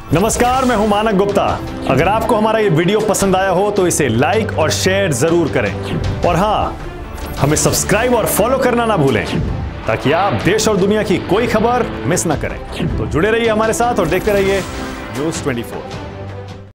नमस्कार, मैं हूं मानक गुप्ता। अगर आपको हमारा ये वीडियो पसंद आया हो तो इसे लाइक और शेयर जरूर करें और हां, हमें सब्सक्राइब और फॉलो करना ना भूलें ताकि आप देश और दुनिया की कोई खबर मिस ना करें। तो जुड़े रहिए हमारे साथ और देखते रहिए न्यूज़ 24।